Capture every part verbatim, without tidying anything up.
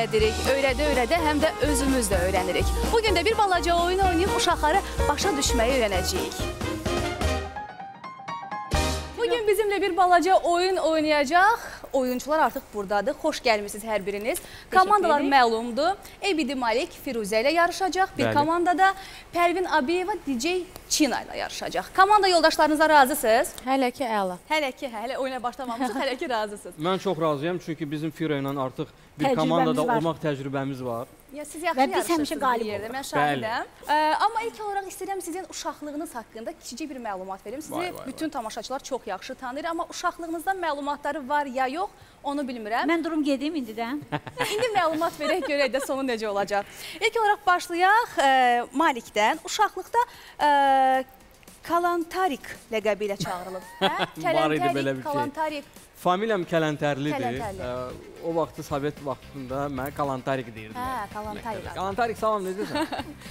öyrədirik. Öyrədə-öyrədə həm də özümüz də öyrənirik. Bugün də bir balaca oyun oynayıb uşaqları başa düşməyi öyrənəcəyik. Bugün bizimlə bir balaca oyun oynayacaq. Oyuncular artıq buradadır. Xoş gəlmişsiniz hər biriniz. Komandalar məlumdur. Ebidi Malik Firuzə ilə yarışacaq. Bir Bəli. komandada Pərvin Abiyeva D J Çina ilə yarışacaq. Komanda yoldaşlarınıza razısınız? Hələ ki, əla. Hələ ki, hələ oyuna başlamamışıq, hələ ki razısınız. Mən çox razıyam, çünki bizim Firo ilə artıq bir təcrübəmiz komandada var. olmaq təcrübəmiz var. Ya, siz yaxşı yarışırsınız bir yerdə, mən şahidəm. Amma ilk olaraq istəyirəm sizin uşaqlığınız haqqında kiçicik bir məlumat verim. Sizi vay, vay, bütün vay. tamaşaçılar çox yaxşı tanıyır, amma uşaqlığınızdan məlumatları var ya yox, onu bilmirəm. Mən durum gedim indidən. İndi məlumat verək, görək də sonu necə olacaq. İlk olaraq başlayaq e, Malikdən. Uşaqlıqda e, Kalantarik ləqəbi ilə çağırılıb. Hə? Kələntarik, Kalantarik. Familiyam Kələntərlidir. O vaxtı Sovet vaxtında mən Kalantarik deyirdim. Hə, Kalantarik. Kalantarik, salam, necəsən?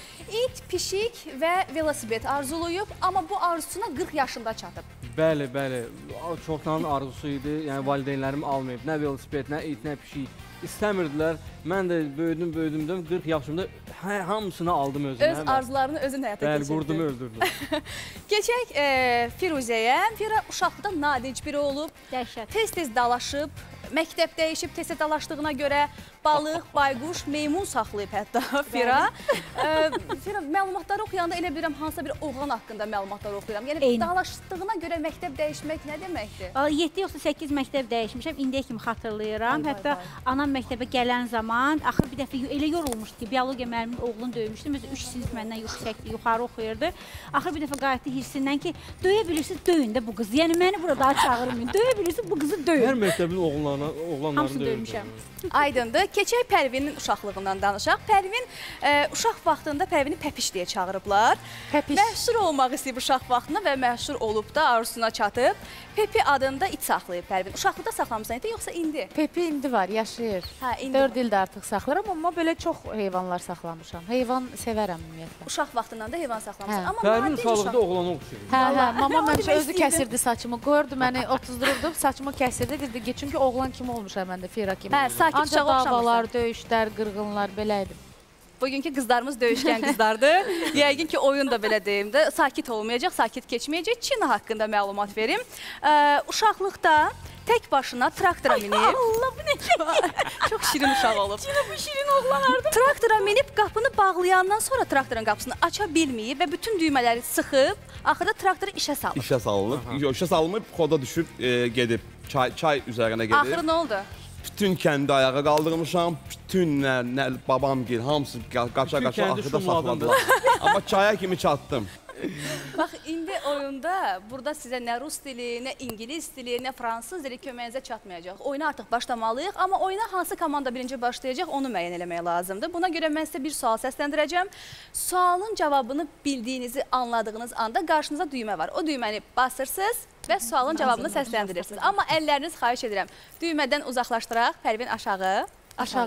İt, pişik və velosiped arzulayıb, amma bu arzusuna qırx yaşında çatıb. Bəli, bəli. Çoxdan arzusu idi. Yəni valideynlərim almayıb. Nə velosiped, nə it, nə pişik istəmirdilər. Mən də böyüdüm, böyüdüm, qırx yaşımda hə, hamısını aldım özümə. Öz arzularını özün həyata keçirdin. Bəli, qurdumu öldürdüm. Keçək e, Firuzəyə. Fira uşaqlıqda nadinc biri olub. Dəhşət. Tez-tez dalaşıb. Məktəb dəyişib, tez-tez dalaşdığına görə balıq, bayquş, meymun saxlayıb hətta Fira. e, Fira, məlumatları oxuyanda elə bilirəm hansısa bir oğlan haqqında məlumatları oxuyuram. Yəni Eyni. dalaşdığına görə məktəb dəyişmək nə deməkdir? yeddi yoxsa səkkiz məktəb dəyişmişəm, indiyə kimi xatırlayıram. Ay, hətta vay, vay. anam məktəbə gələn zaman, axır bir dəfə elə yorulmuşdu ki, biologiya müəllimin oğlunu döymüşdüm. Özü üç sinif məndən yüksəkdir, yuxarı oxuyurdu. Axır bir dəfə qayıtdı hirsindən ki, döyə bilirsiniz, döyün də bu qızı. Yəni məni burada daha çağırmayın. Döyə bilirsiniz, bu qızı döyün. Hər məktəbin oğlanlarını Hamısını döymüşəm. Aydındır. Keçək Pərvinin uşaqlığından danışaq. Pərvin e, uşaq vaxtında Pərvini Pəpiş deyə çağırıblar. Pəpiş. Məşhur olmaq istəyib uşaq vaxtında və məşhur olub da arzusuna çatıb. Pepi adında it saxlayıb Pərvin. Uşaqlıqda saxlamısan idi, yoxsa indi? Pepi indi var, yaşayır. Hə, indi dörd ildə artıq saxlayıram, amma belə çox heyvanlar saxlamışam. Heyvan sevərəm ümumiyyətlə. Uşaq vaxtından da heyvan saxlamışsan. Hə. Pərvin uşaqlıqda oğlana oxşuyur. Hə, hə, mama məncə özü kəsirdi saçımı, qoyurdu məni otuzdururdu, saçımı kəsirdi, dedi, çünki oğlan kimi olmuşam mən də, Fira kimi. Hə, sakit uşaq oxşamırsan. Ancaq davalar, döyüşlər, qırğınlar, belə idi. Bugünkü qızlarımız döyüşkən qızlardır. Yəqin ki, oyun da belə deyim də, sakit olmayacaq, sakit keçməyəcək. Çina haqqında məlumat verim. Ee, uşaqlıqda tək başına traktora minib. Ay Allah, bu nə ki? Çox şirin uşaq olub. Çina bu şirin oğlanlardır. Traktora minib, qapını bağlayandan sonra traktorun qapısını aça bilməyib və bütün düymələri sıxıb, axırda traktoru işə salıb. İşə salınıb. İşə salınıb, xoda düşüb, e, gedib. Çay, çay üzərinə gedib. Axırı nə oldu? Bütün kəndi ayağa qaldırmışam, bütün nə, nə, babam gel, hamısı qaça-qaça axıda saxladılar. Amma çaya kimi çatdım. Bax, indi oyunda burada sizə nə rus dili, nə ingilis dili, nə fransız dili köməyinizə çatmayacaq. Oyuna artıq başlamalıyıq, amma oyuna hansı komanda birinci başlayacaq, onu müəyyən eləmək lazımdır. Buna görə mən sizə bir sual səsləndirəcəm. Sualın cavabını bildiyinizi anladığınız anda qarşınıza düymə var. O düyməni basırsınız və sualın cavabını səsləndirirsiniz. Amma əlləriniz xahiş edirəm. Düymədən uzaqlaşdıraq, Pərvin aşağı. Aşağı.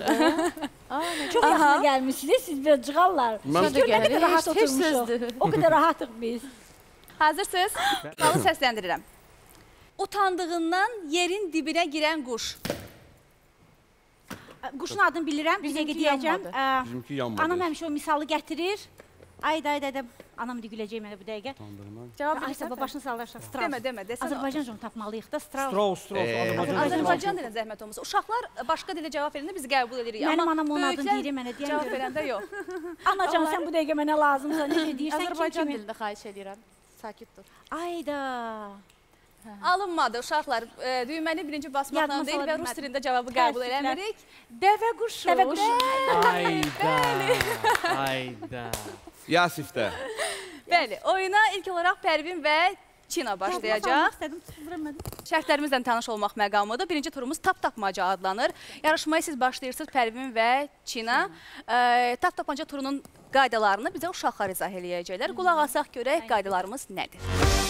Çox yaxına gəlmişsiniz, siz belə cığallar. Mən də gəlir, rahat oturmuşuq. O qədər rahatıq biz. Hazırsınız? Sualı səsləndirirəm. Utandığından yerin dibinə girən quş. Quşun adını bilirəm, bir dəqiqə deyəcəm. Bizimki yanmadı. Anam həmişə o misalı gətirir. Ayda, ayda, ayda. Anam da güləcək mənə bu dəqiqə. Cavab bilirsən, başını sallarsan, Strauss. Demə, demə, desəm. Azərbaycanca onu tapmalıyıq da, Strauss. Strauss, Strauss. Azərbaycan dilinə zəhmət olmasa. Uşaqlar başqa dilə cavab verəndə biz qəbul edirik. Mənim anam onun adını deyir, mənə deyəm. Cavab verəndə yox. Anacan, sən bu dəqiqə mənə lazımsan, necə deyirsən, kim Azərbaycan kimi? dilində xahiş edirəm. Sakit dur. Ayda. Alınmadı uşaqlar. Düyməni birinci basmaqla deyil və rus dilində cavabı qəbul eləmirik. Dəvə quşu. Dəvə quşu. Ayda, ayda. Yasifdə. Bəli, oyuna ilk olaraq Pərvin və Çina başlayacaq. Şərtlərimizlə tanış olmaq məqamıdır. Birinci turumuz tap-tapmaca adlanır. Yarışmaya siz başlayırsınız Pərvin və Çina. Tap-tapmaca turunun qaydalarını bizə uşaqlar izah eləyəcəklər. Qulaq asaq görək qaydalarımız nədir?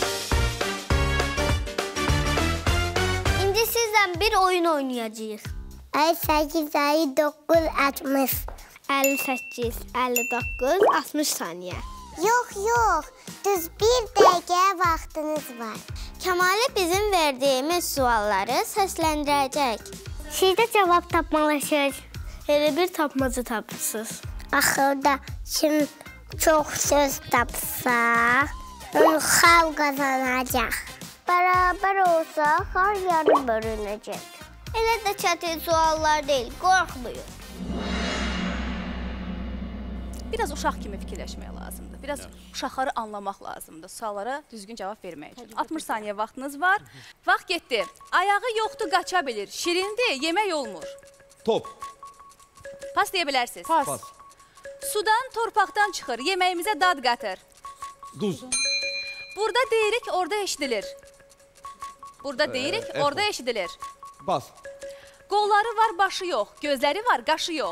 İndi sizlə bir oyun oynayacağıq. əlli səkkiz, əlli doqquz, altmış. əlli səkkiz, əlli doqquz, altmış saniyə. Yox, yox. Düz bir dəqiqə vaxtınız var. Kəmalə bizim verdiyimiz sualları səsləndirəcək. Siz də cavab tapmalısınız. Elə bir tapmaca tapırsınız. Axırda kim çox söz tapsa, onu xalq qazanacaq. Bərabər olsa, xar yarı bölünəcək. Elə də çətin suallar deyil, qorxmayın. Biraz uşaq kimi fikirləşmək lazımdır. Biraz uşaqları anlamaq lazımdır. Suallara düzgün cavab vermək üçün. altmış saniyə vaxtınız var. Vaxt getdi. Ayağı yoxdur, qaça bilir. Şirindir, yemək olmur. Top. Pas deyə bilərsiniz. Pas. Pas. Sudan, torpaqdan çıxır, yeməyimizə dad qatır. Duz. Burada deyirik, orada eşidilir. Burada deyirik, echo. orada eşidilir. Bas. Qolları var, başı yox. Gözləri var, qaşı yox.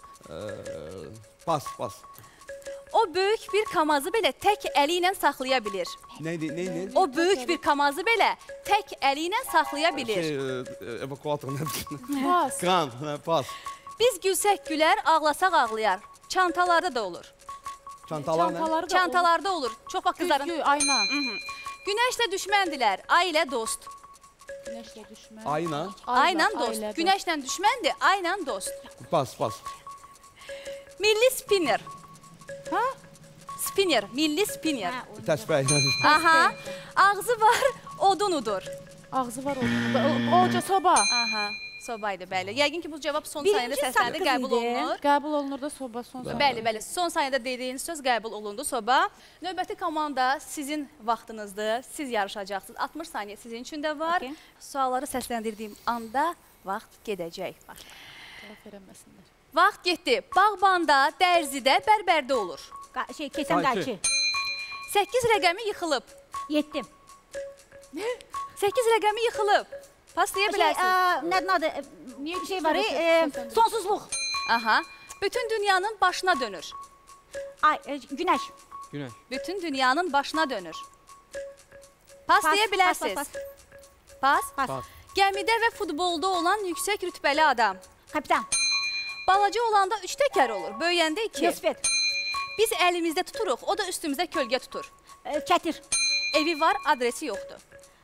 Bas, bas. O böyük bir kamazı belə tək əli ilə saxlaya bilir. Neydi, neydi? O böyük bir kamazı belə tək əli ilə saxlaya bilir. Şey, e, evakuator nədir? Pas. Kran, hə, pas. Biz gülsək gülər, ağlasaq ağlayar. Çantalarda da olur. Çantalar nə? Çantaları da Çantalarda olur. Çox vaxt qızların. Güzgü, ayna. Günəşlə düşməndilər, ay ilə dost. Güneşlə düşmən. Ayna. Ayla dost. Ayla, Günəşlə düşməndir, ayla dost. Pas, pas. Milli spinner. Ha? Spinner, milli spinner. Təsbih. Aha. Ağzı var, odun udur. Ağzı var orada. Oca soba. Aha. Sobaydı, bəli. Yəqin ki, bu cavab son saniyədə Birinci səsləndi, saqqız qəbul idi. olunur. Qəbul olunur da soba son saniyə. Bəli, bəli. Son saniyədə dediyiniz söz qəbul olundu, soba. Növbəti komanda sizin vaxtınızdır. Siz yarışacaqsınız. altmış saniyə sizin üçün də var. Okay. Sualları səsləndirdiyim anda vaxt gedəcək. Cavab verəməsinlər. Vaxt getdi. Bağbanda, dərzidə, bərbərdə olur. Qa şey, keçən Qayçı. qayçı. səkkiz rəqəmi yıxılıb. Yetdim. səkkiz rəqəmi yıxılıb. Pas deyə Şey, bilərsiniz. ə, nədir adı? Niyə bir şey var? Sonsuzluq, e, sonsuzluq. Sonsuzluq. Aha. Bütün dünyanın başına dönür. Ay, e, günəş. Günəş. Bütün dünyanın başına dönür. Pas, deyə bilərsiniz. Pas, Pas. pas, pas. Pas. Gəmidə və futbolda olan yüksək rütbəli adam. Kapitan. Balaca olanda üç təkər olur, böyüyəndə iki. Velosiped. Biz əlimizdə tuturuq, o da üstümüzə kölgə tutur. E, Çətir. Evi var, adresi yoxdur.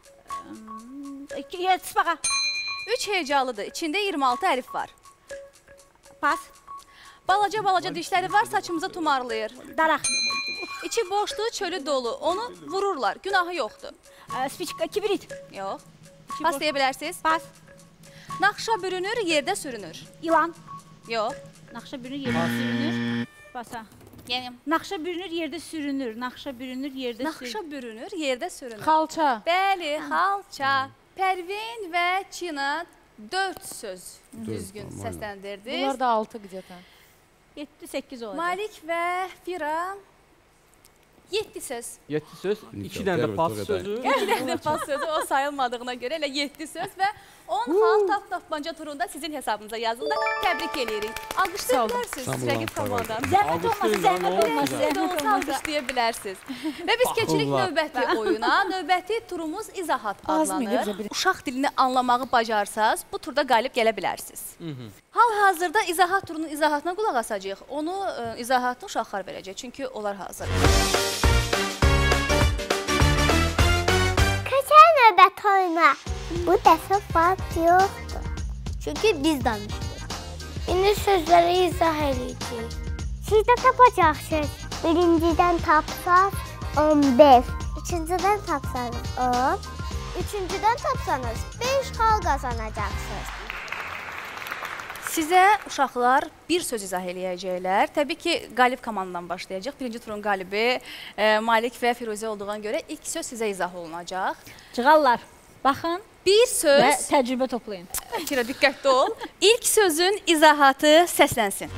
E, Sıpağa. Üç hecalıdır, içində iyirmi altı əlif var. Pas. Balaca-balaca dişləri var, saçımıza tumarlayır. Daraq. İçi boşluğu, çölü dolu, onu vururlar, günahı yoxdur. E, Spiçka. Kibrit. Yox. Pas deyə bilərsiniz. Pas. Naxşa bürünür, yerdə sürünür. İlan. Yox. Naxşa bürünür, yerdə sürünür. Pasa. Yəni, Naxşa bürünür, yerdə sürünür. Naxşa bürünür, yerdə sürünür. naxşa bürünür, yerdə sürünür. Xalça. Bəli, xalça. Pərvin və Çina dörd söz düzgün səsləndirdi. Bunlar da altı qıcatan. yeddi səkkiz olacaq. Malik və Fira yeddi söz. yeddi söz, iki dənə də pas sözü. İki dənə pas sözü o sayılmadığına görə elə yeddi söz və on xal tap tapmanca turunda sizin hesabınıza yazıldı. Təbrik eləyirik. Alqışlaya bilərsiniz Sağ olun, rəqib sağ olun. komandanı. Zəhmət olmasa, Alqışlayın, zəhmət nə oldu? olmasa. Siz də olsa alqışlaya bilərsiniz. Və biz keçirik Baxırlar. növbəti oyuna. Növbəti turumuz izahat Azmi, adlanır. necə bir- Uşaq dilini anlamağı bacarsaz, bu turda qalib gələ bilərsiniz. Hal-hazırda izahat turunun izahatına qulaq asacağıq. Onu e, izahatını uşaqlar verəcək, çünki onlar hazır. Keçən növbət oyuna. Bu dəfə vaxt yoxdur. Çünki biz danışırıq. İndi sözləri izah edəcəyik. Siz də tapacaqsınız. Birincidən tapsaz on beş. İkincidən tapsanız on. Üçüncüdən tapsanız beş xal qazanacaqsınız. Sizə uşaqlar bir söz izah eləyəcəklər. Təbii ki, qalib komandadan başlayacaq. Birinci turun qalibi e, Malik və Firuzə olduğuna görə ilk söz sizə izah olunacaq. Cığallar. Baxın Bir və söz, təcrübə toplayın. Fira diqqətli ol. İlk sözün izahatı səslənsin.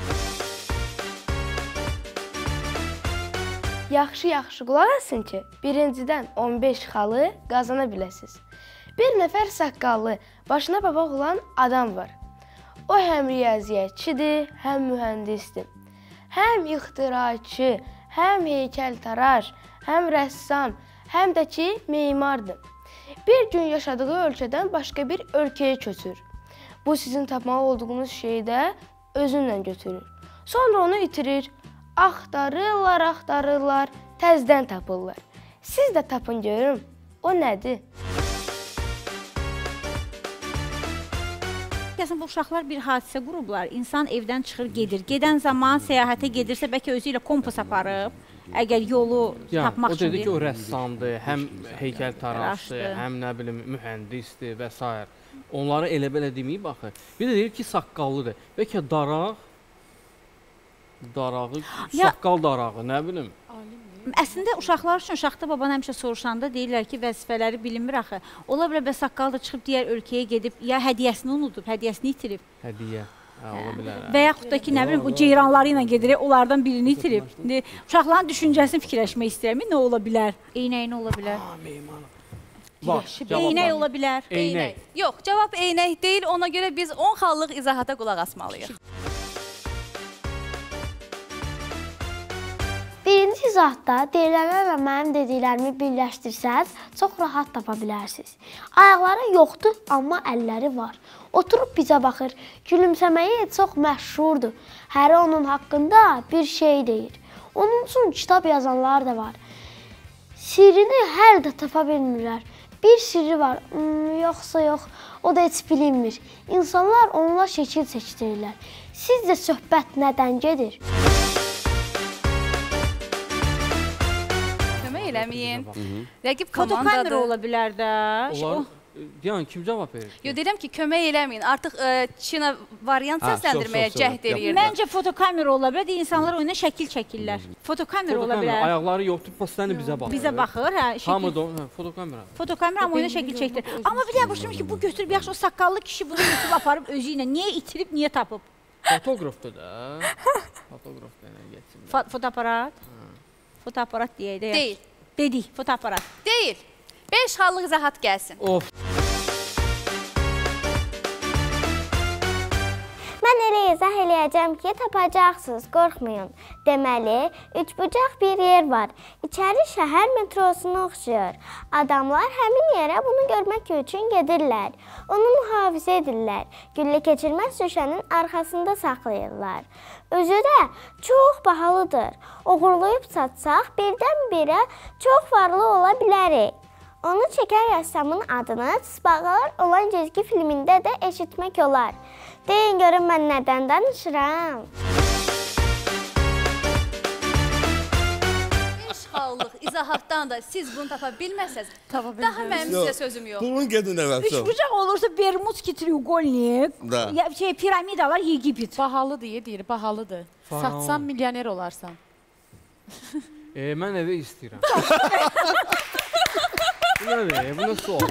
Yaxşı-yaxşı qulaq asın ki, birincidən on beş xalı qazana biləsiniz. Bir nəfər saqqallı, başına papaq olan adam var. O həm riyaziyyatçıdır, həm mühəndisdir. Həm ixtiraçı, həm heykəltaraş, həm rəssam, həm də ki, memardır. Bir gün yaşadığı ölkədən başqa bir ölkəyə köçür. Bu sizin tapmalı olduğunuz şeyi də özünlə götürür. Sonra onu itirir. Axtarırlar, axtarırlar, təzdən tapırlar. Siz də tapın görün, o nədir? gəlsin, bu uşaqlar bir hadisə qurublar. İnsan evdən çıxır, gedir. Gedən zaman səyahətə gedirsə, bəlkə özü ilə kompas aparıb, əgər yolu Yəni, tapmaq o üçün. dedi ki, o rəssamdır, həm heykəltaraşdır, Taraşdır. həm nə bilim mühəndisdir və s. Onları elə belə deməyib axı. Bir də deyir ki, saqqallıdır. Bəlkə daraq, darağı, Ya- saqqal darağı, nə bilim. Əslində uşaqlar üçün Şaxta baban həmişə soruşanda deyirlər ki, vəzifələri bilinmir axı. Ola bilər bəs saqqal da çıxıb digər ölkəyə gedib, ya hədiyəsini unudub, hədiyəsini itirib. Hədiyyə. Hə, ola bilər. hə. Və yaxud da ki, nə bilim, bu ceyranları ilə gedir, onlardan birini itirib. İndi uşaqların düşüncəsini fikirləşmək istəyirəm, nə ola bilər? Eynəyini ola bilər. Bax, Eynək ola bilər. Eynək. Yox, cavab eynək deyil. Ona görə biz on xallıq izahata qulaq asmalıyıq. Birinci izahda deyilənlər və mənim dediklərimi birləşdirsəz, çox rahat tapa bilərsiniz. Ayaqları yoxdur, amma əlləri var. Oturub bizə baxır, gülümsəməyi çox məşhurdur. Həri onun haqqında bir şey deyir. Onun üçün kitab yazanlar da var. Sirrini hər də tapa bilmirlər. Bir sirri var, hmm, yoxsa yox, o da heç bilinmir. İnsanlar onunla şəkil çəkdirirlər. Sizcə söhbət nədən gedir? Kömək eləməyin. Rəqib komandadır. Fotokamera ola bilər də. Onlar, yəni kim cavab verir? Yo, deyirəm ki, kömək eləməyin. Artıq ə, Çina variant Hə, səsləndirməyə çox, çox, cəhd çox. eləyirdi. Məncə fotokamera ola bilər, insanlar oyuna şəkil çəkirlər. Fotokamera ola Fotokamera, bilər. ayaqları yoxdur, paslanı bizə baxır. Bizə baxır, hə, Hamı şəkil. da, hə, fotokamera. Fotokamera amma oyuna şəkil çəkdir. Amma bir dəfə başlamış ki, bu götürüb yaxşı o saqqallı kişi bunu götürüb aparıb özü ilə niyə itirib, niyə tapıb? Fotoqrafdır da. Fotoqraf belə getsin. Fo fotoaparat. Fotoaparat deyək də. Deyil. Dedik, fotoaparat. Deyil. beş xallıq izahat gəlsin. Of. Mən elə izah eləyəcəm ki, tapacaqsınız, qorxmayın. Deməli, üçbucaq bir yer var. İçəri şəhər metrosuna oxşayır. Adamlar həmin yerə bunu görmək üçün gedirlər. Onu mühafizə edirlər. Güllə keçirməz şüşənin arxasında saxlayırlar. Özü də çox bahalıdır. Oğurlayıb satsaq, birdən-birə çox varlı ola bilərik. Onu çəkən rəssamın adını Çısbağalar olan cizgi filmində də eşitmək olar. Deyin görün mən nədən danışıram? beş xallıq izahatdan da siz bunu tapa bilməsəz, Tapa daha mənim sizə sözüm yox. Bunun gedin əvvəlcə. Üçbucaq olursa Bermudski treugolnik, Da. ya şey piramidalar Yegipet. Bahalıdır, ye, deyir, bahalıdır. Satsan milyoner olarsan. E, mən evə istəyirəm. Bu nədir? Bu nə sual?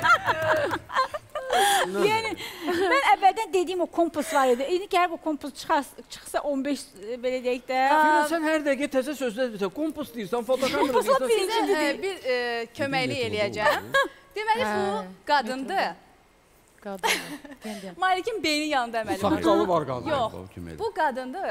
Yəni mən əvvəldən dediyim o kompas var idi. İndi gəlib o kompas çıxsa on beş belə deyək də. Firin, sən hər dəqiqə təzə sözlər deyirsən, kompas deyirsən, fotokamera deyirsən. Sizə ə, bir ə, köməklik eləyəcəm. Deməli, bu qadındır. Qadın. Deyəm. Malikin beyni yandı əməli. Saqqalı var qadın. Yox, bu qadındır.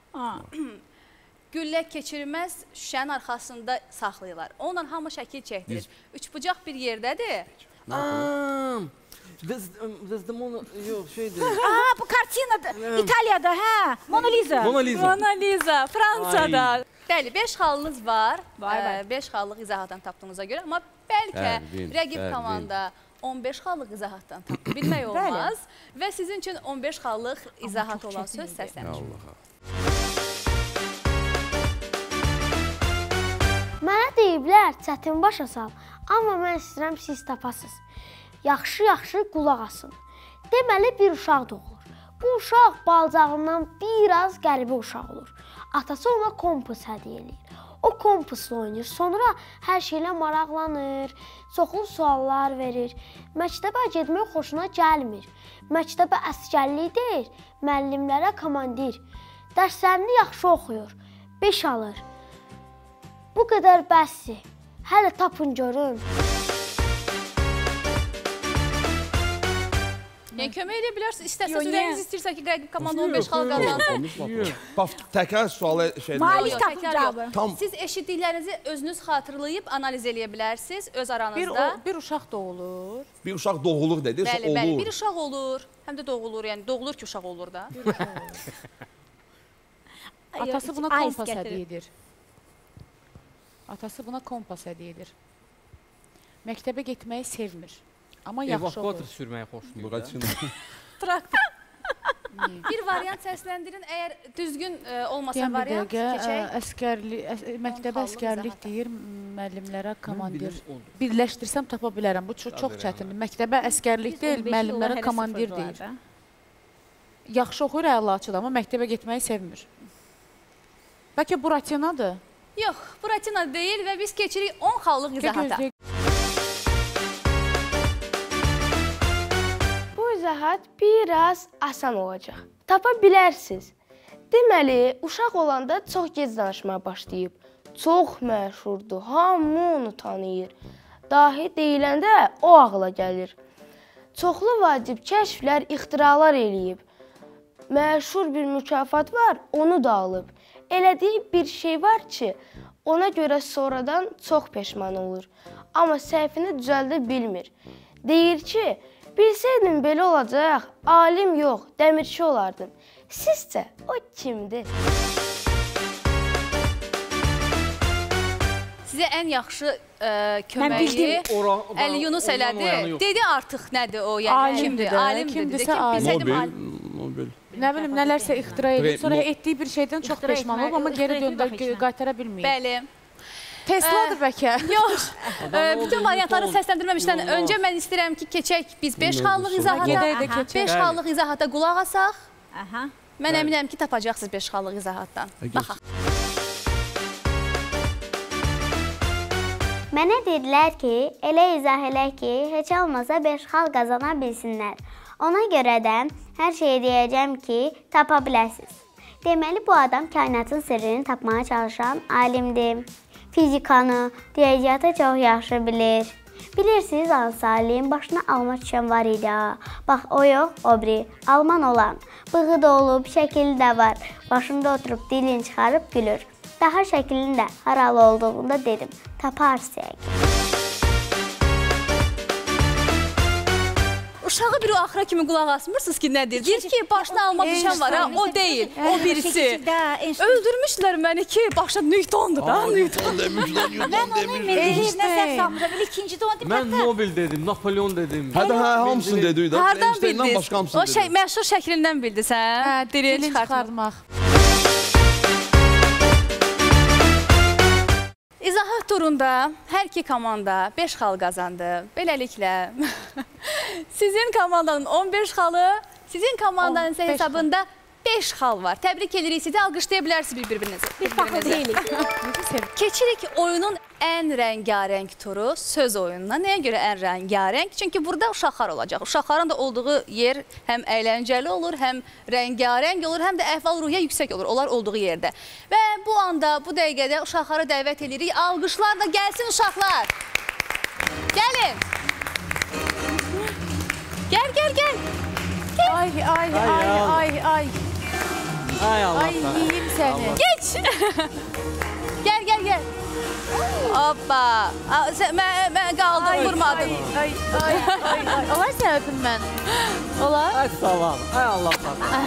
Güllə keçirməz şüşənin arxasında saxlayırlar. Onunla hamı şəkil çəkdirir. Üçbucaq bir yerdədir. Aa, Desdemona, yox, şeydir. Aa, bu kartinadır. İtaliyada, hə? Mona Lisa. Mona Lisa. Mona Lisa, Fransada. Bəli, beş xallınız var. Vay, vay. Ə, beş xallıq izahatdan tapdığınıza görə. Amma bəlkə Pərvin, rəqib Pərvin. komanda on beş xallıq izahatdan tapdı. Bilmək olmaz. Və sizin üçün on beş xallıq izahat olan söz səslənir. Allaha. Mənə deyiblər, çətin başa sal, amma mən istəyirəm siz tapasınız. Yaxşı-yaxşı qulaq asın. Deməli, bir uşaq doğulur. Bu uşaq balcağından biraz qəribə uşaq olur. Atası ona kompas hədiyyə eləyir. O kompasla oynayır, sonra hər şeylə maraqlanır, çoxlu suallar verir. Məktəbə getmək xoşuna gəlmir. Məktəbə əsgərlik deyir, müəllimlərə komandir. Dərslərini yaxşı oxuyur, beş alır. Bu qədər bəsdir. Hələ tapın görün. Yəni kömək edə bilərsiniz. İstəsəz Yox, ürəyiniz niyə? istəyirsə ki, rəqib komanda on beş xallıq qazansın. Bax, təkrar sualı şey Malik Yox, tapın təkrar cavabı. yox. Tam Siz eşitdiklərinizi özünüz xatırlayıb analiz eləyə bilərsiniz öz Bir, aranızda. o, bir uşaq doğulur. bir uşaq doğulur dedi, Bəli, bəli. olur. Bir uşaq olur. Həm də doğulur, yəni doğulur ki, uşaq olur da. Atası buna Ice kompas gətirir. hədiyyə edir. Atası buna kompas hədiyyə edir. Məktəbə getməyi sevmir. Amma yaxşı Evakuator olur. sürməyi xoşlayır. Bura da. çıxın. Praktik. Bir variant səsləndirin, əgər düzgün ə, olmasa Deyəm bir variant dəqiqə, ə, keçək. əskərlik, əs məktəbə xallıq əskərlik izahat. deyir, müəllimlərə komandir. bilirəm, oldu. Birləşdirsəm tapa bilərəm, bu çox, çox çətindir. Məktəbə əskərlik deyil, müəllimlərə komandir deyir. Yaxşı oxuyur, əlaçıdır, amma məktəbə getməyi sevmir. Bəlkə Buratinadır? Yox, Buratina deyil və biz keçirik on xallıq izahata. Bu izahat biraz asan olacaq. Tapa bilərsiniz. Deməli, uşaq olanda çox gec danışmağa başlayıb. Çox məşhurdur, hamı onu tanıyır. Dahi deyiləndə o ağla gəlir. Çoxlu vacib kəşflər, ixtiralar eləyib. Məşhur bir mükafat var, onu da alıb. Elədiyi bir şey var ki, ona görə sonradan çox peşman olur. Amma səhvini düzəldə bilmir. Deyir ki, bilsəydim belə olacaq, alim yox, dəmirçi olardım. Sizcə o kimdir? Sizə ən yaxşı ə, köməyi Əli Yunus elədi. Dedi artıq nədir o, yəni kimdir? Alimdir. Kimdirsə alim. Mobil, mobil. Nə bilim, nələrsə ixtira edir, sonra etdiyi bir şeydən çox peşman olub, amma geri döndər, qaytara bilməyib. Bəli. Tesladır bəlkə. Yox, bütün variantları səsləndirməmişdən öncə mən istəyirəm ki, keçək biz beş xallıq izahata, beş xallıq izahata qulaq asaq. Mən əminəm ki, tapacaqsınız beş xallıq izahatdan. Baxaq. Mənə dedilər ki, elə izah elə ki, heç olmasa beş xal qazana bilsinlər. Ona görə də hər şeyi deyəcəm ki, tapa biləsiniz. Deməli, bu adam kainatın sirrini tapmağa çalışan alimdir. Fizikanı, riyaziyyatı çox yaxşı bilir. Bilirsiniz, hansı alim başına alma çiçən var idi. Bax, o yox, o biri, alman olan. Bığı da olub, şəkili də var. Başında oturub dilini çıxarıb gülür. Daha şəklinin də haralı olduğunda dedim, taparsın. Uşağı bir o axıra kimi qulaq asmırsınız ki, nədir? Deyir ki, başına alma düşən var, ha, o deyil, o birisi. Öldürmüşdülər məni ki, başa Newtondur da, Newton. Mən onu Mendeleyevlə səhv sanmışam, elə ikinci də onu deyib. Mən Nobel dedim, Napolyon dedim. Hə də hə, hamısını dedik də. Hardan Einstein'dan başqa bildiniz? hamısını O şey, dedik. məşhur şəklindən bildisən? Hə, Dilini dilini çıxartmaq. çıxartmaq. İzahat turunda hər iki komanda beş xal qazandı. Beləliklə, sizin komandanın on beş xalı, sizin komandanın isə hesabında beş xal var. Təbrik edirik sizi, alqışlaya bilərsiniz bir-birinizi. Bir baxıl deyilik. Keçirik oyunun ən rəngarəng turu, söz oyununa. Nəyə görə ən rəngarəng? Çünki burada uşaqlar olacaq. Uşaqların da olduğu yer həm əyləncəli olur, həm rəngarəng olur, həm də əhval-ruhiyyə yüksək olur, onlar olduğu yerdə. Və bu anda, bu dəqiqədə uşaqları dəvət edirik. Alqışlarla gəlsin uşaqlar. Gəlin. Gəl, gəl, gəl. Ay, ay, ay, ay, ay. Ay Allah. Ay, yiyeyim səni. Geç. Gəl, gəl, gəl. Hoppa. Mən qaldım, vurmadım. Ay, ay, ay, ay. Olar sən öpüm mən? Olar? Ay salam. Ay Allah sağ.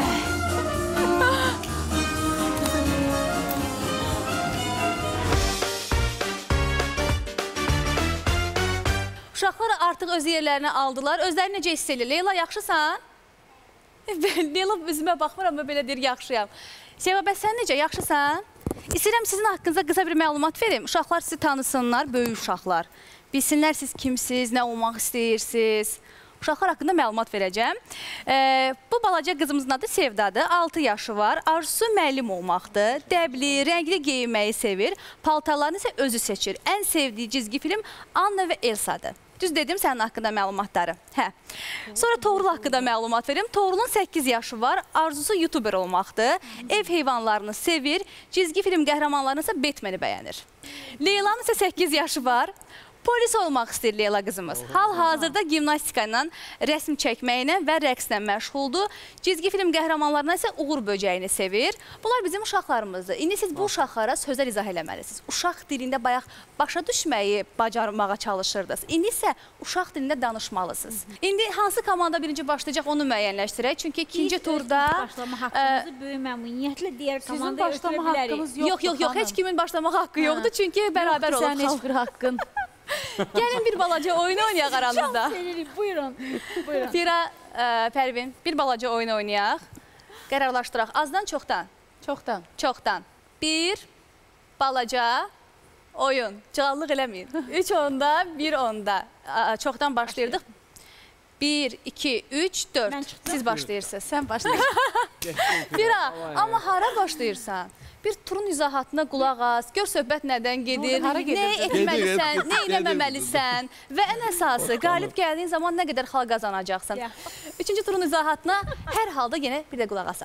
Uşaqlar artıq öz yerlərini aldılar. Özləri necə hiss edir? Leyla, yaxşısan? Leyla üzümə baxmır, amma belə deyir, yaxşıyam. Seva, bəs sən necə? Yaxşısan? İstəyirəm sizin haqqınızda qısa bir məlumat verim. Uşaqlar sizi tanısınlar, böyük uşaqlar. Bilsinlər siz kimsiniz, nə olmaq istəyirsiniz. Uşaqlar haqqında məlumat verəcəm. Ee, bu balaca qızımızın adı Sevdadır. altı yaşı var. Arzusu müəllim olmaqdır. Dəbli, rəngli geyinməyi sevir. Paltarlarını isə özü seçir. Ən sevdiyi cizgi film Anna və Elsa'dır. Düz dedim sənin haqqında məlumatları. Hə. Sonra Toğrul haqqında məlumat verim. Toğrulun səkkiz yaşı var. Arzusu YouTuber olmaqdır. Ev heyvanlarını sevir. Cizgi film qəhrəmanlarını isə Batman'i bəyənir. Leylanın isə səkkiz yaşı var. Polis olmaq istəyir Leyla qızımız. Hal-hazırda gimnastika ilə, rəsm çəkməklə və rəqslə məşğuldur. Cizgi film qəhrəmanlarına isə Uğur böcəyini sevir. Bunlar bizim uşaqlarımızdır. İndi siz bu uşaqlara sözlər izah eləməlisiniz. Uşaq dilində bayaq başa düşməyi bacarmağa çalışırdınız. İndi isə uşaq dilində danışmalısınız. İndi hansı komanda birinci başlayacaq onu müəyyənləşdirək. Çünki ikinci turda... Başlama haqqımızı böyük məmnuniyyətlə digər komandaya ötürə bilərik. Yox, yox, yox, heç kimin başlamaq haqqı yoxdur. Çünki bərabər olub. Sən heç bir haqqın. Gəlin bir balaca oyun oynayaq aramızda. Çox sevirik, buyurun. Buyurun. Fira, ə, Pərvin, bir balaca oyun oynayaq. Qərarlaşdıraq. Azdan çoxdan. Çoxdan. Çoxdan. Bir balaca oyun. Cığallıq eləməyin. Üç onda, bir onda. Ə, çoxdan başlayırdıq. Bir, iki, üç, dörd. Siz başlayırsınız. Sən başlayırsan. Fira, amma hara başlayırsan? Bir turun izahatına qulaq as, gör söhbət nədən gedir, Hara nə gedir? etməlisən, Gedir, nə gedir. eləməməlisən və ən əsası, qalib gəldiyin zaman nə qədər xal qazanacaqsan. Üçüncü turun izahatına hər halda yenə bir də qulaq asaq.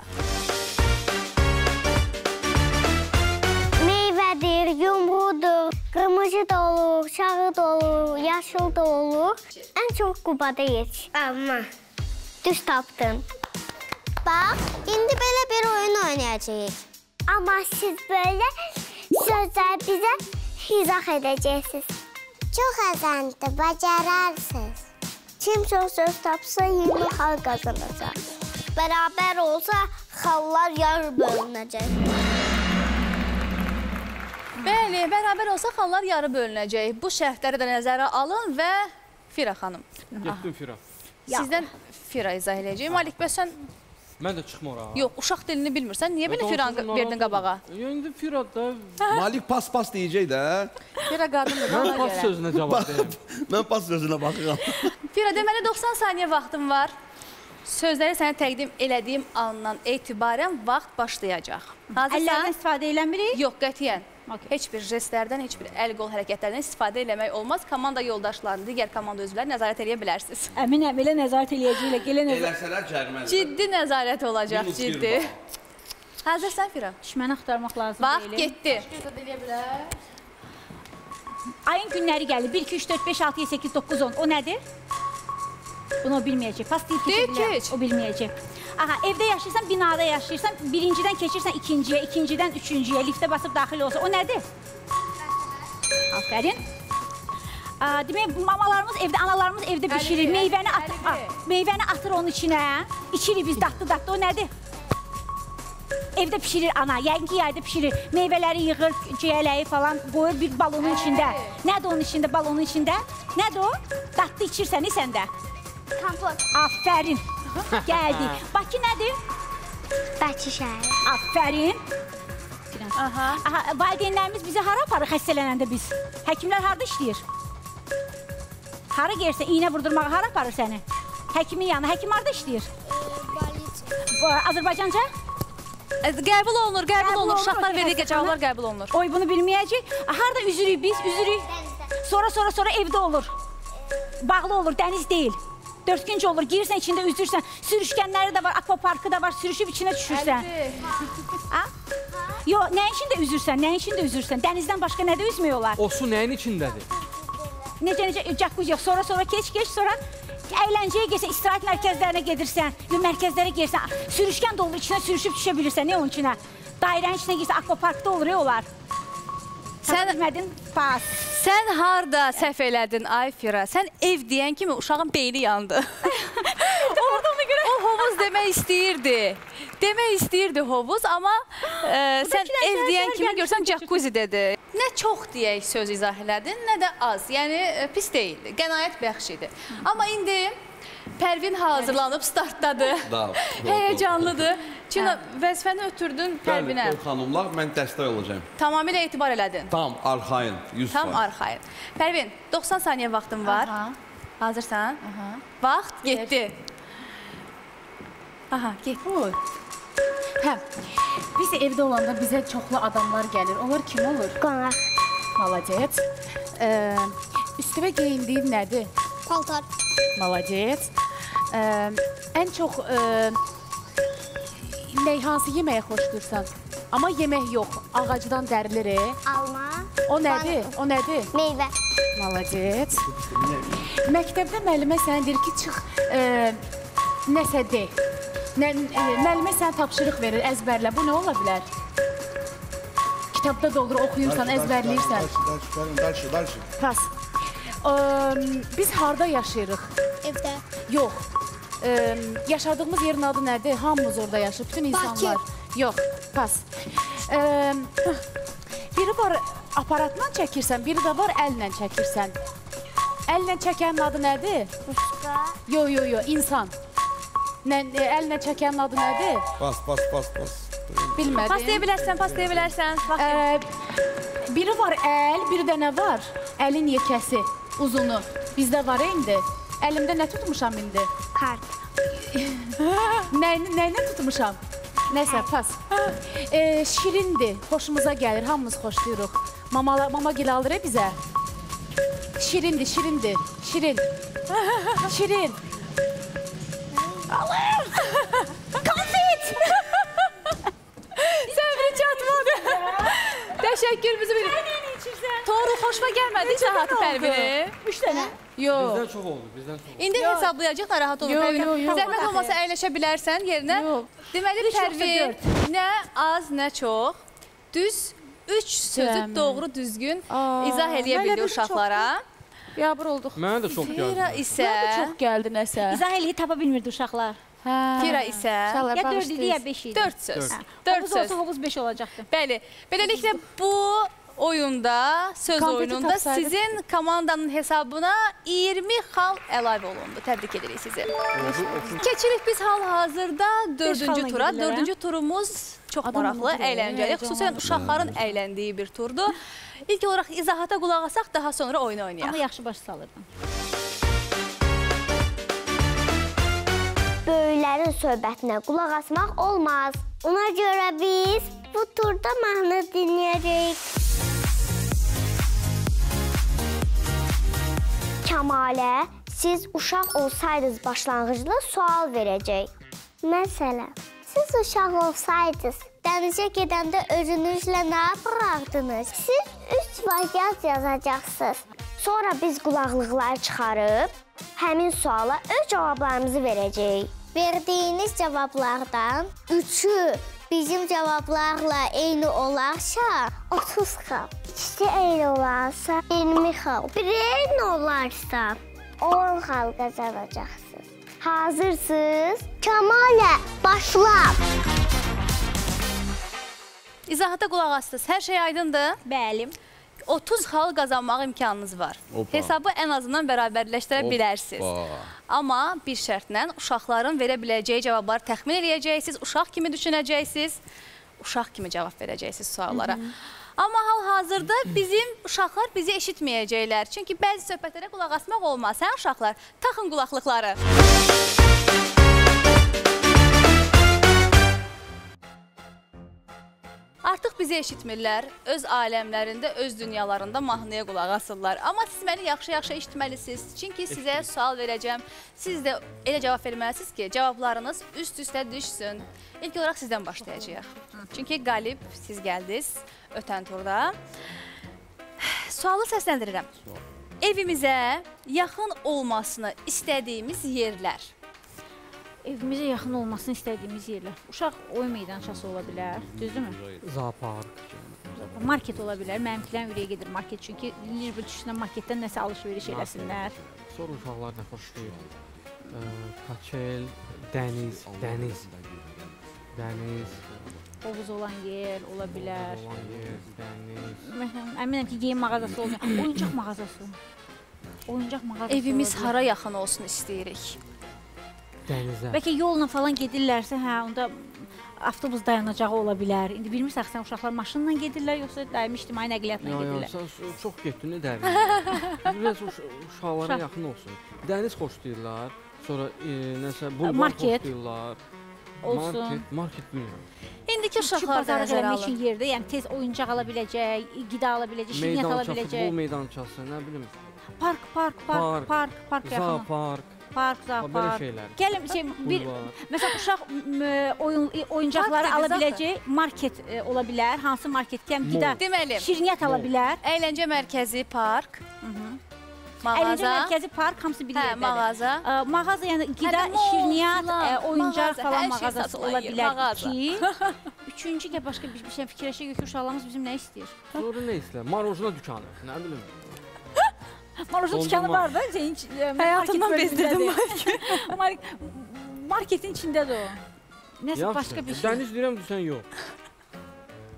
Meyvədir, yumrudur, qırmızı da olur, sarı da olur, yaşıl da olur. Ən çox Qubada yetişir. Amma düz tapdın. Bax, indi belə bir oyun oynayacağıq. Amma siz belə sözlər bizə izah edəcəksiniz. Çox azandır, bacararsınız. Kim çox söz tapsa, yirmi xal qazanacaq. Bərabər olsa, xallar yarı bölünəcək. Bəli, bərabər olsa xallar yarı bölünəcək. Bu şərtləri də nəzərə alın və Fira xanım. Getdim Fira. Sizdən Fira izah edəcəyim. Malik, bəs sən Mən də çıxma ora. yox, uşaq dilini bilmirsən. Niyə belə Firanı verdin qabağa? İndi Fira da... Malik pas pas deyəcək də. Fira qadındır, Mən ona pas görə. sözünə cavab verim. Mən pas sözünə baxıram. Fira, deməli doxsan saniyə vaxtım var. Sözləri sənə təqdim elədiyim andan etibarən vaxt başlayacaq. Əllərdən Hazırsan? istifadə eləmirik. Yox, qətiyyən. Okay. Heç bir jestlərdən, heç bir əl-qol hərəkətlərdən istifadə eləmək olmaz. Komanda yoldaşlarını, digər komanda üzvləri nəzarət edə bilərsiniz. Əminəm, elə nəzarət eləyəcəklər. Elə nəzarət. Eləsələr cərimə. Ciddi nəzarət olacaq, Minus bir ciddi. Hazırsan Fira? Düşməni axtarmaq lazım Vaxt deyil. getdi. Ayın günləri gəlir. bir, iki, üç, dörd, beş, altı, yeddi, səkkiz, doqquz, on. O nədir? Bunu o bilməyəcək. Pas deyib Deyib keçə bilər. keç. O bilməyəcək. Aha, evdə yaşayırsan, binada yaşayırsan, birincidən keçirsən ikinciyə, ikincidən üçüncüyə, liftə basıb daxil olsa. O nədir? Aferin. Aa, demək, mamalarımız evdə, analarımız evdə bişirir. Əlivi, Meyvəni, at, əlivi. at, meyvəni atır onun içinə. İçirik biz datlı-datlı. O nədir? Evdə pişirir ana. Yəqin ki, yayda pişirir. Meyvələri yığır, ciyələyi falan qoyur bir balonun içində. Nədir onun içində, balonun içində? Nədir o? Datlı içirsən, sən də. Kompot. Aferin. Gəldi. Bakı nədir? Bakı şəhəri. Aferin. Aha. Aha, valideynlərimiz bizi hara aparır xəstələnəndə biz? Həkimlər harada işləyir? Hara gəlirsə, iynə vurdurmağa hara aparır səni? Həkimin yanına. Həkim harada işləyir? Azərbaycanca? Qəbul olunur, qəbul Qəbul olunur. olunur, Uşaqlar okey, verdiyi xəstəxana. cavablar qəbul olunur. Oy, bunu bilməyəcək. Harada üzürük biz? Üzürük. Sonra, sonra, sonra evdə olur. Bağlı olur, dəniz deyil. Dörtküncü olur, girirsən içində üzürsən. Sürüşkənləri də var, akvaparkı da var, sürüşüb içinə düşürsən. Ha? Yo, nəyin içində üzürsən, nəyin içində üzürsən? Dənizdən başqa nədə üzmək olar? O su nəyin içindədir? Necə, necə, jacuzzi yox. Sonra, sonra, keç, keç, sonra əyləncəyə gəlsən, istirahət mərkəzlərinə gedirsən, yo, mərkəzlərə gəlsən, sürüşkən də olur, içinə sürüşüb düşə bilirsən, nə onun içinə? Dairənin içinə gəlsən, akvaparkda olur, ya olar. Sən bilmədin, pas. Sən harda səhv elədin, ay Fira? Sən ev deyən kimi uşağın beyni yandı. Orada ona görə o hovuz demək istəyirdi. Demək istəyirdi hovuz, amma e, sən ev deyən kimi görsən jacuzzi dedi. Nə çox deyək söz izah elədin, nə də az. Yəni e, pis deyildi, qənaət bəxş idi. Amma indi Pərvin hazırlanıb startdadı. Həyecanlıdır. Çino, vəzifəni ötürdün Pərvinə. Bəli, xanımlar, mən dəstək olacağım. Tamamilə etibar elədin. Tam arxayın, yüz Tam faiz. arxayın. Pərvin, doxsan saniyə vaxtın var. Aha. Hazırsan? Aha. Vaxt getdi. Aha, getdi. Oy. Hə, biz evdə olanda bizə çoxlu adamlar gəlir. Onlar kim olur? Qonaq. Malacet. Ee, üstüvə geyindiyin nədir? Paltar. Malacet. Ee, ən çox e, nə, hansı yeməyə xoşdursan? Amma yemək yox, ağacdan dərilir. e. Alma. O nədir? O nədir? Meyvə. Malacet. Məktəbdə müəllimə sənə deyir ki, çıx e, nəsə de. Nə, e, müəllimə sənə tapşırıq verir, əzbərlə. Bu nə ola bilər? Kitabda da olur, oxuyursan, əzbərləyirsən. Dальше, dальше. Pas. Ee, biz harda yaşayırıq? Evdə. Yox. Ee, yaşadığımız yerin adı nədir? Hamımız orada yaşayır, bütün insanlar. Yox, pas. Ee, biri var aparatla çəkirsən, biri də var əllə çəkirsən. Əllə çəkənin adı nədir? Quşqa. Yo, yo, yo, insan. Nə, əllə çəkənin adı nədir? Bas, bas, bas, bas. Bilmədim. Paslaya bilərsən, paslaya bilərsən. Ə, biri var əl, biri də nə var? Əlin yekəsi, uzunu. Bizdə var indi. Əlimdə nə tutmuşam indi? Kart. Nəyini, nəyini tutmuşam? Nəsə, pas. E, şirindir, xoşumuza gəlir, hamımız xoşlayırıq. Mama, mama gil alır bizə. Şirindir, şirindir, şirin. Şirin. Alır. Konfet. Səbri çatmadı. Təşəkkür bizi bilir. Toru xoşuma gəlmədi İzahat Pərvini. Üç dənə. Yox. Bizdən çox oldu, bizdən çox oldu. İndi hesablayacaq da rahat olun. Yo, yo, yo. Zəhmət olmasa əyləşə bilərsən yerinə. Deməli Pərvin nə az, nə çox, düz üç sözü doğru düzgün izah eləyə bildi uşaqlara. Yabır olduq. Mənə də çox gəldi. Fira isə... Mənə də çox gəldi nəsə. İzah eləyi tapa bilmirdi uşaqlar. Fira isə... Ya dörd idi, ya beş idi. Dörd söz. Dörd Dörd söz. söz. Hovuz beş olacaqdı. Bəli. Beləliklə bu oyunda, söz Konfeti oyununda tapsaydıq. sizin komandanın hesabına iyirmi xal əlavə olundu. Təbrik edirik sizi. Keçirik biz hal-hazırda dördüncü xalla tura. gedirlər, Dördüncü turumuz çox Adam maraqlı, unudur, əyləncəli. həyəcan Xüsusən var. uşaqların əyləndiyi bir turdur. İlk olaraq izahata qulaq asaq, daha sonra oyunu oynayaq. Amma yaxşı baş salırdım. Böyüklərin söhbətinə qulaq asmaq olmaz. Ona görə biz bu turda mahnı dinləyəcəyik. Kəmalə, siz uşaq olsaydınız başlanğıcda sual verəcək. Məsələn, siz uşaq olsaydınız, dənizə gedəndə özünüzlə nə aparardınız? Siz üç variant yazacaqsınız. Sonra biz qulaqlıqları çıxarıb, həmin suala öz cavablarımızı verəcəyik. Verdiyiniz cavablardan üçü bizim cavablarla eyni olarsa otuz xal. İkisi eyni olarsa iyirmi xal. Biri eyni olarsa on xal qazanacaqsınız. Hazırsınız? Kəmalə, başla! İzahata qulaq astınız. Hər şey aydındır. Bəli. otuz xal qazanmaq imkanınız var. Opa. Hesabı ən azından bərabərləşdirə Hoppa. bilərsiniz. Amma bir şərtlə uşaqların verə biləcəyi cavabları təxmin edəcəksiniz, uşaq kimi düşünəcəksiniz, uşaq kimi cavab verəcəksiniz suallara. Amma hal-hazırda bizim uşaqlar bizi eşitməyəcəklər. Çünki bəzi söhbətlərə qulaq asmaq olmaz. Hə uşaqlar? Taxın qulaqlıqları. Artıq bizi eşitmirlər, öz aləmlərində, öz dünyalarında mahnıya qulaq asırlar. Amma siz məni yaxşı-yaxşı eşitməlisiniz. Çünki sizə sual verəcəm. Siz də elə cavab verməlisiniz ki, cavablarınız üst-üstə düşsün. İlk olaraq sizdən başlayacağıq. Çünki qalib siz gəldiniz ötən turda. Sualı səsləndirirəm. Evimizə yaxın olmasını istədiyimiz yerlər. Evimizə yaxın olmasını istədiyimiz yerlər. Uşaq oyun meydançası ola bilər, düzdürmü? Zoopark. Market ola bilər. Mənimkilərin ürəyə gedir market. Çünki Liverpool düşündən marketdən nəsə alış-veriş eləsinlər. Sonra uşaqlar nə xoşlayır? Kaçel, dəniz, dəniz. Dəniz. Hovuz olan yer ola bilər. Olan yer, dəniz. Məsələn, əminəm ki, geyim mağazası olacaq. Oyuncaq mağazası. Oyuncaq mağazası Evimiz olacaq. hara yaxın olsun istəyirik? Dənizə. Bəlkə yolla falan gedirlərsə, hə, onda avtobus dayanacağı ola bilər. İndi bilmirsən, sən uşaqlar maşınla gedirlər, yoxsa daimi ictimai nəqliyyatla gedirlər? Yox, sən çox getdin, nə dəvin? Biraz uşaqlara yaxın olsun. Dəniz xoşlayırlar, sonra nəsə bulvar Market. xoşlayırlar. Olsun. Market, market bilmirəm. İndiki Küçük uşaqlar da bazarlıq nəzərə eləmək üçün alın. yerdə, yəni tez oyuncaq ala biləcək, qida ala biləcək, şirniyyat ala Meydança, biləcək. futbol meydançası, nə bilim, Park, park, park, park, park yaxın. zoopark, Park, belə zoopark. şeylər. Gəlin şey, bir Bulvar. məsələn uşaq m, oyun oyuncaqları Park ala dedi zaten. biləcək market e, ola bilər. Hansı marketdən qida, Deməli, şirniyyat ala Mall. bilər. əyləncə mərkəzi, park, Əyləncə mağaza, mərkəzi park hamısı bir hə, yerdədir. mağaza. Ə, Mağaza yəni qida, Hə, mall şirniyyat, filan, ə, oyuncaq mağaza, falan hər şey mağazası satılan ola yer, bilər mağaza. ki. Üçüncü ki başqa bir, bir şey fikirləşək ki, uşaqlarımız bizim nə istəyir? Sonra nə istəyir? Marojna dükanı, nə bilim. Marojna Dondurma. dükanı var da, şeyin iç- ə, Həyatımdan market bezdirdim bölümündədir. Mar- Marketin içindədir o. Nəsə Yaxşı, başqa bir şey. dəniz deyirəm, sən yox.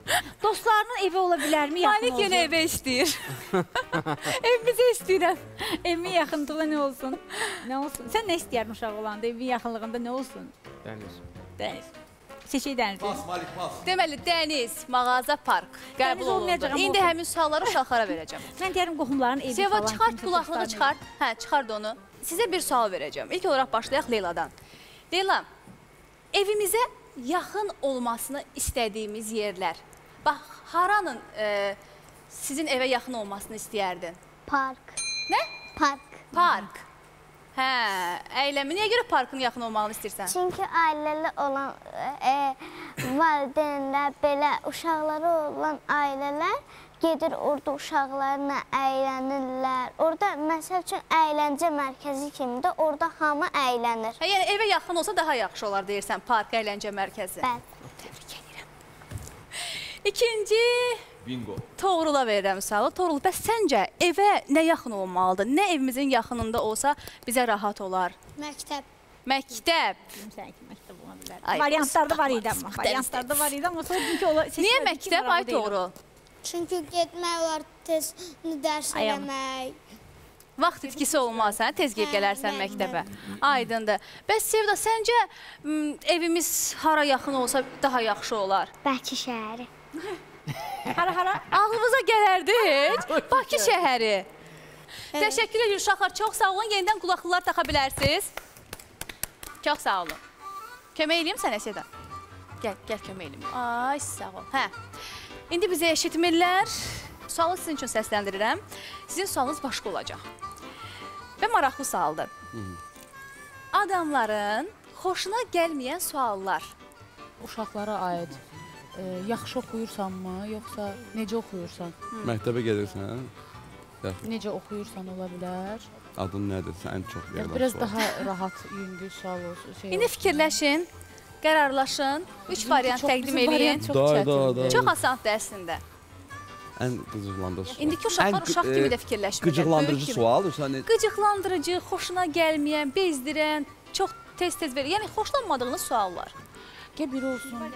Dostlarının evi ola bilərmi? Malik yenə evə istəyir. Evimizə istəyirəm. Evimin yaxınlığında nə olsun? Nə olsun? Sən nə istəyərdin uşaq olanda? Evimin yaxınlığında nə olsun? Dəniz. Dəniz. Seçək dəniz. Deməli, dəniz, mağaza, park qəbul olundu. İndi həmin sualları uşaqlara verəcəm. Mən deyərəm qohumların evi Seva, falan. çıxart, qulaqlığı çıxart. Hə, çıxart onu. Sizə bir sual verəcəm. İlk olaraq başlayaq Leyladan. Leyla, evimizə yaxın olmasını istədiyimiz yerlər. Bax, haranın e, sizin evə yaxın olmasını istəyərdin? Park. Nə? Park. Park. Hə, əyləmi. Niyə görə parkın yaxın olmağını istəyirsən? Çünki ailəli olan e, valideynlər, belə uşaqları olan ailələr gedir orada uşaqlarla əylənirlər. Orada məsəl üçün əyləncə mərkəzi kimi də orada hamı əylənir. Hə, yəni evə yaxın olsa daha yaxşı olar deyirsən, park, əyləncə mərkəzi. Bəli. Təbrik edirəm. İkinci, Bingo. Toğrula verirəm sualı. Toğrul, bəs səncə evə nə yaxın olmalıdır? Nə evimizin yaxınında olsa bizə rahat olar? Məktəb. Məktəb. Sənki məktəb ola bilər. Ay, Variantlarda var idi tapmadınız, amma. tapmadınız. Variantlarda var idi amma sonra çünki ola... Niyə məktəb? Ay Toğrul. Çünki getmək olar, tez dərs Ayağım. eləmək. Vaxt itkisi olmaz, hə? Tez gedib Hə, gələrsən bəli, məktəbə. Aydındır. Bəs Sevda, səncə m, evimiz hara yaxın olsa daha yaxşı olar? Bakı şəhəri. Hara hara? Ağlımıza gələrdi heç? Bakı şəhəri. Təşəkkür edirəm uşaqlar, çox sağ olun. Yenidən qulaqlıqlar taxa bilərsiniz. Çox sağ olun. Kömək eləyim sənə Sevda. Gəl, gəl kömək eləyim. Ay, sağ ol. Hə. İndi bizi eşitmirlər. Sualı sizin üçün səsləndirirəm. Sizin sualınız başqa olacaq. Və maraqlı sualdır. Adamların xoşuna gəlməyən suallar. Uşaqlara aid. E, yaxşı oxuyursanmı, yoxsa necə oxuyursan? Məktəbə gedirsən, Necə oxuyursan ola bilər. adın nədir? Sən ən çox verilən Biraz sual. daha rahat, yüngül sual olsun. Şey İndi fikirləşin, qərarlaşın. Üç variant təqdim eləyin. Çox Da, da, çətindir. da. Çox asandır əslində. Ən qıcıqlandırıcı sual. İndiki uşaqlar Ən, uşaq e, kimi də fikirləşmirlər. Qıcıqlandırıcı Böyük kimi. sual. Sən Qıcıqlandırıcı, xoşuna gəlməyən, bezdirən, çox tez-tez verir. Yəni xoşlanmadığınız suallar. Gəl biri olsun. E,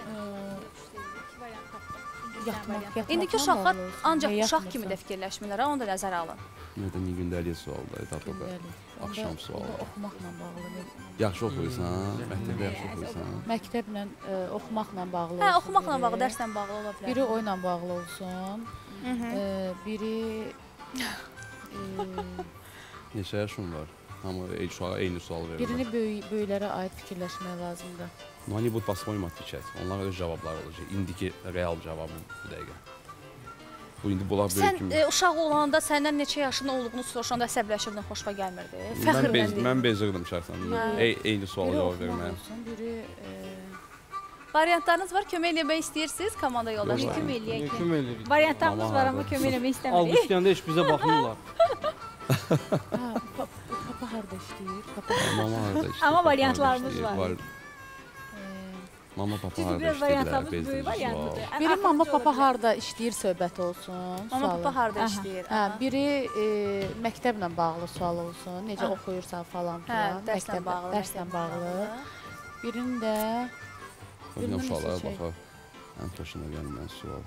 yatmaq, yatmaq. İndiki uşaqlar ancaq uşaq kimi də fikirləşmirlər. Onu da nəzərə alın. Nədən gündəlik sualda, etapda. Axşam sualı. Oxumaqla bağlı. Yaxşı oxuyursan, məktəbdə yaxşı oxuyursan. Məktəblə e, oxumaqla bağlı. Hə, olsun oxumaqla biri. bağlı, dərslə bağlı ola bilər. Biri oyla bağlı olsun. Hı -hı. E, biri e, Neçə yaşın var? Hamı eyni suala eyni sual verir. birini böyük böyüklərə aid fikirləşmək lazımdır. Mani bu basma matematik. Onlar öz cavablar olacaq. İndiki real cavabı bu dəqiqə. Bu indi bunlar böyük Sən kimi. e, uşaq olanda səndən neçə yaşın olduğunu soruşanda əsəbləşirdin, xoşuna gəlmirdi. Mən, bez, Fəxrləndin. mən bezirdim şəxsən. Ey, eyni suala Biri cavab oxumaq verməyə. olsun, biri e, Variantlarınız var, kömək eləmək istəyirsiniz komanda yoldaşı. Yox, Kömək eləyək. Kim eləyir? Variantlarımız Mama var harda? amma kömək eləmək istəmirik. Alqışlayanda heç bizə baxmırlar. ha, pa, papa harda işləyir? Papa Mama harda işləyir? Amma papa variantlarımız harda işləyir? var. e, Mama papa Çünki harda biraz işləyir? variantlarımız böyük Bezdirici variantdır. sual. biri mama papa harda işləyir söhbət olsun. Mama sualı. papa harda Aha. işləyir? Hə, biri e, məktəblə bağlı sual olsun. Necə oxuyursan falan Hə, filan. dərslə Məktəblə- bağlı. Dərslə bağlı. Birinin də Oyundan Birini suallara seçək. baxar. Ən xoşuna gəlməyən sual.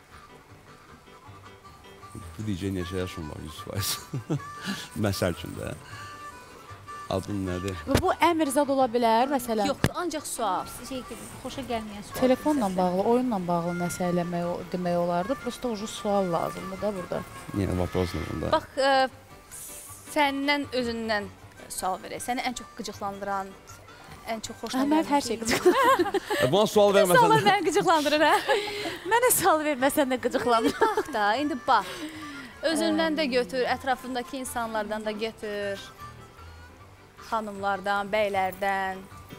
Bu deyəcək neçə yaşın var yüz faiz. Məsəl üçün də. Adın nədir? və bu əmr zad ola bilər, məsələn. Yox, ancaq sual. Şey, xoşa gəlməyən sual. Telefonla bağlı, oyunla bağlı nəsə eləmək o- demək olardı. Prosta ucu sual lazımdır da burada. Yenə vapros növündə. Bax, e, səndən özündən sual verək. Səni ən çox qıcıqlandıran, ən çox xoşuna Mən hər şey qıcıqlanır. E, Buna sual verməsən. Suallar məni qıcıqlandırır, hə? Mənə sual verməsən də qıcıqlanır. Bax da, indi bax. Özündən də götür, ətrafındakı insanlardan da götür. Xanımlardan, bəylərdən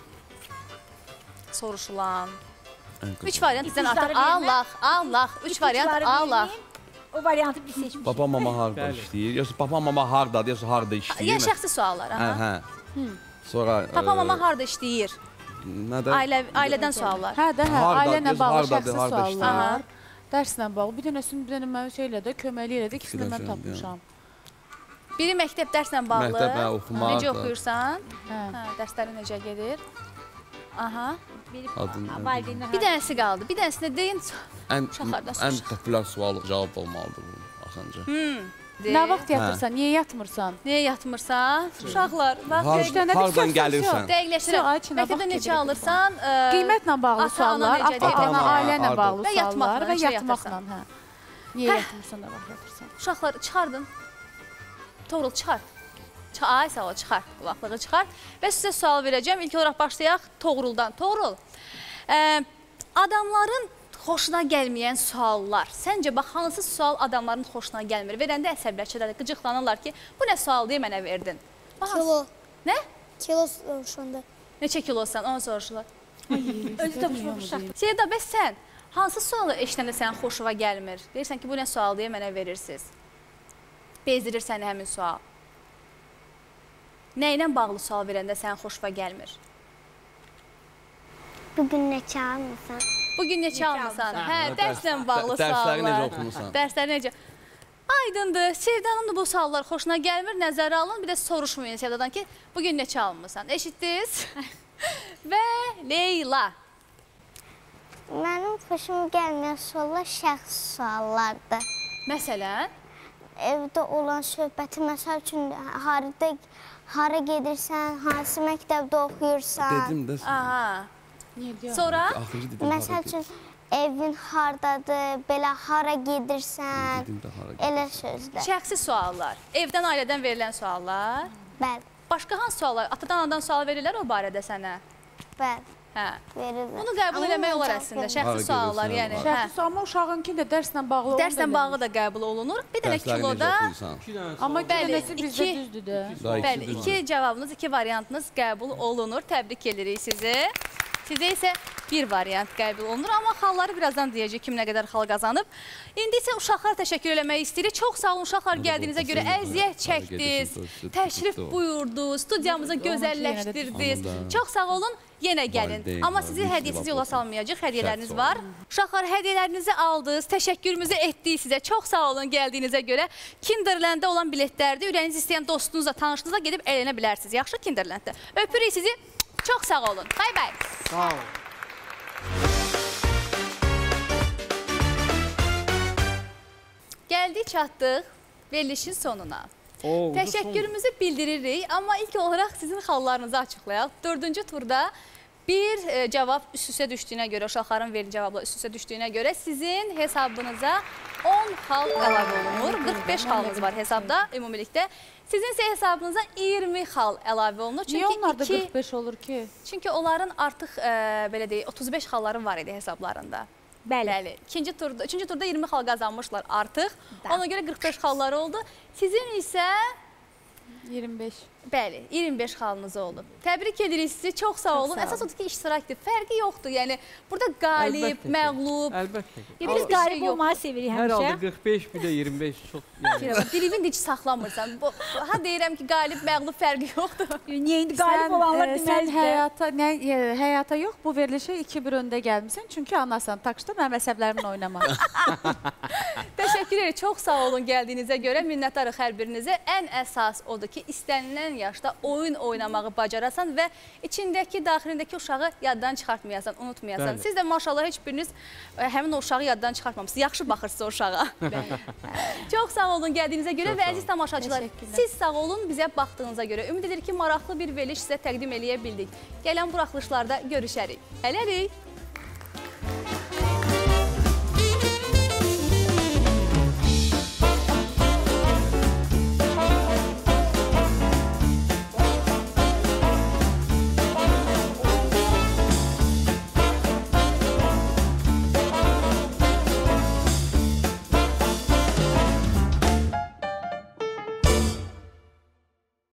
soruşulan. Ən qıcıq. Üç variant bizdən İpuçları artıq vermə. Allah, Allah. Üç variant Allah. O variantı biz seçmişik. Papa mama harda Bəli. işləyir? Yoxsa papa mama hardadır, yoxsa harda işləyir? Yəni şəxsi suallar, Hə, aha. hə. Sonra Papa, e, mama harda işləyir? nədir? Ailə, ailədən suallar. Hə də, hə, Harda, ailə ilə göz bağlı hardadır, şəxsi harda suallar. işləyir? Dərslə bağlı. Bir dənəsini bir dənə mən şey elədi, köməkli elədi, ikisini mən Fikirləşirəm, tapmışam. Biri məktəb dərslə bağlı. Məktəb, hə, oxumaq Necə da. oxuyursan? Hə. Hə, dərslərin necə gedir? Aha. Adını Valideynlər Bir dənəsi qaldı. Bir dənəsini deyin. ən Uşaqlardan ən soruşaq. populyar sual cavab olmalıdır bu axırıncı. Nə vaxt yatırsan, niyə yatmırsan? Niyə yatmırsan? Uşaqlar, bax, Har dənə bir hardan söz gəlirsən? dəqiqləşdirəm. Ay, Çinə, Məktəbdə bax, neçə gedirəm. alırsan? ə, Qiymətlə bağlı ata-ana suallar, necə ata-ana, deyir? ailə ilə Harda? bağlı Və yatmaqla, suallar və necə yatmaqla, yatırsan? hə. Niyə yatmırsan, nə vaxt yatırsan? Uşaqlar, çıxardın. Toğrul, çıxart. Ç- Ay, sağ ol, çıxart. Qulaqlığı çıxart. Və sizə sual verəcəm. İlk olaraq başlayaq Toğruldan. Toğrul, ə, adamların xoşuna gəlməyən suallar. Səncə, bax, hansı sual adamların xoşuna gəlmir? Verəndə əsəbləşirlər, qıcıqlanırlar ki, bu nə sual deyə mənə verdin? Bax, Kilo. Nə? Kilo soruşanda. Neçə kilosan? Onu soruşurlar. özü də uşaq. Seyda, bəs sən hansı sualı eşidəndə sənin xoşuna gəlmir? Deyirsən ki, bu nə sual deyə mənə verirsiniz? Bezdirir səni həmin sual. Nə ilə bağlı sual verəndə sənin xoşuna gəlmir? Bugün neçə almısan? Bugün neçə almısan? Hə, dərslə bağlı Dərsləri suallar. necə oxumusan? Dərsləri necə? Aydındır. Sevdanın da bu suallar xoşuna gəlmir, nəzərə alın. Bir də soruşmayın Sevdadan ki, bugün neçə almısan? Eşitdiniz? Və Leyla. Mənim xoşuma gəlməyən suallar şəxsi suallardır. Məsələn? Evdə olan söhbəti, məsəl üçün, harada, hara gedirsən, hansı məktəbdə oxuyursan. Dedim də. Aha. Niyə deyirəm? Sonra? Axırıncı dedim. Məsəl üçün, evin hardadır, belə hara gedirsən, Dedim də hara elə sözlər. Şəxsi suallar. Evdən, ailədən verilən suallar. Bəli, Başqa hansı suallar? Atadan, anadan sual verirlər o barədə sənə? bəli, Hə. verirlər. Bunu qəbul Amma eləmək mən olar cavab əslində. vermirəm. Şəxsi Hara suallar, gedirsən, yəni. hara? Hə. Şəxsi amma uşağınki də dərslə bağlı olmalı. Dərslə bağlı da qəbul olunur. Bir dənə Dərsləri necə kiloda, oxuyursan? İki dənə Amma sual. Bəli, iki dənəsi bizdə iki- düzdür də. Daha bəli, ikidir. iki cavabınız, iki variantınız qəbul olunur. Təbrik edirik sizi. Sizə isə bir variant qəbul olunur. Amma xalları birazdan deyəcək kim nə qədər xal qazanıb. İndi isə uşaqlara təşəkkür eləmək istəyirik. Çox sağ olun uşaqlar gəldiyinizə görə əziyyət çəkdiniz, təşrif buyurdunuz, studiyamızı gözəlləşdirdiniz. Çox sağ olun. Yenə gəlin. Valideyn, Amma sizi valideyn hədiyyəsiz cavab yola olsun. salmayacaq. Hədiyyələriniz Şərt var. Uşaqlar, hədiyyələrinizi aldınız. Təşəkkürümüzü etdik sizə. Çox sağ olun gəldiyinizə görə. Kinderlanddə olan biletlərdə ürəyiniz istəyən dostunuzla, tanışınızla gedib əylənə bilərsiniz. Yaxşı Kinderlanddə. Öpürük sizi. Çox sağ olun. Bay bay. Sağ ol. Gəldik, çatdıq verilişin sonuna. Oo, Təşəkkürümüzü bildiririk, amma ilk olaraq sizin xallarınızı açıqlayaq. Dördüncü turda bir e, cavab üst-üstə düşdüyünə görə, uşaqların verilən cavabla üst-üstə düşdüyünə görə sizin hesabınıza on xal əlavə olunur. qırx beş xalınız var hesabda ümumilikdə. Sizin isə hesabınıza iyirmi xal əlavə olunur. Niyə onlarda iki- qırx beş olur ki? Çünki onların artıq e, belə deyək, otuz beş xalları var idi hesablarında. Bəli. Bəli. İkinci turda, üçüncü turda iyirmi xal qazanmışlar artıq. Ona görə qırx beş xalları oldu. Sizin isə iyirmi beş. bəli, iyirmi beş xalınız oldu. Təbrik edirik sizi. Çox sağ olun. sağ olun. Əsas odur ki, iştirakdır. Fərqi yoxdur. Yəni burada qalib, Əlbəttə ki. məğlub. Əlbəttə ki. Bir Biz şey qalib yox. olmağı sevirik Hər halda həmişə. qırx beş, bir də iyirmi beş çox. Yəni. Dilivin heç saxlamırsan. Bu, ha deyirəm ki, qalib, məğlub fərqi yoxdur. Niyə indi qalib olanlar e, sən deməlidir? həyata, nə, e, həyata yox, bu verilişə iki bir öndə gəlmisən. Çünki anasan, takışda mənim əsəblərimlə oynama. Təşəkkür ederim. Çox sağ olun gəldiyinizə görə. Minnətdarıq hər birinizə. Ən əsas odur ki, istənilən yaşda oyun oynamağı bacarasan və içindəki, daxilindəki uşağı yaddan çıxartmayasan, unutmayasan. Bəli. Siz də maşallah heç biriniz ə, həmin o uşağı yaddan çıxartmamışsınız. Yaxşı baxırsınız o uşağa. Çox sağ olun gəldiyinizə görə və əziz tamaşaçılar, Təşəkkürlər. siz sağ olun bizə baxdığınıza görə. Ümid edir ki, maraqlı bir veriliş sizə təqdim eləyə bildik. Gələn buraxılışlarda görüşərik. Hələlik.